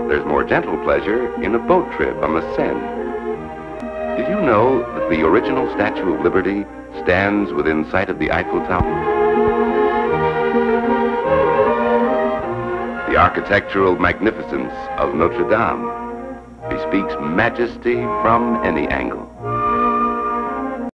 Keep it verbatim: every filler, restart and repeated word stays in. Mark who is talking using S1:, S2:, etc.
S1: there's more gentle pleasure in a boat trip on the Seine. Did you know that the original Statue of Liberty stands within sight of the Eiffel Tower? The architectural magnificence of Notre bespeaks majesty from any angle.